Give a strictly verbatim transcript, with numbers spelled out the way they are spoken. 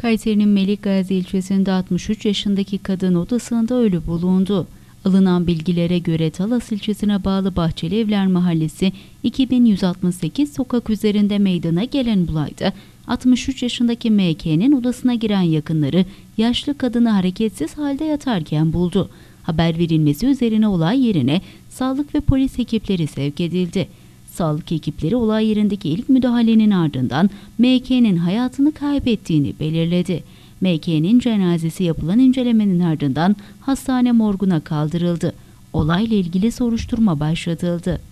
Kayseri'nin Melikgazi ilçesinde altmış üç yaşındaki kadın odasında ölü bulundu. Alınan bilgilere göre Talas ilçesine bağlı Bahçeli Evler Mahallesi iki bin yüz altmış sekiz sokak üzerinde meydana gelen olayda altmış üç yaşındaki M K'nin odasına giren yakınları yaşlı kadını hareketsiz halde yatarken buldu. Haber verilmesi üzerine olay yerine sağlık ve polis ekipleri sevk edildi. Sağlık ekipleri olay yerindeki ilk müdahalenin ardından M K'nin hayatını kaybettiğini belirledi. M K'nin cenazesi yapılan incelemenin ardından hastane morguna kaldırıldı. Olayla ilgili soruşturma başlatıldı.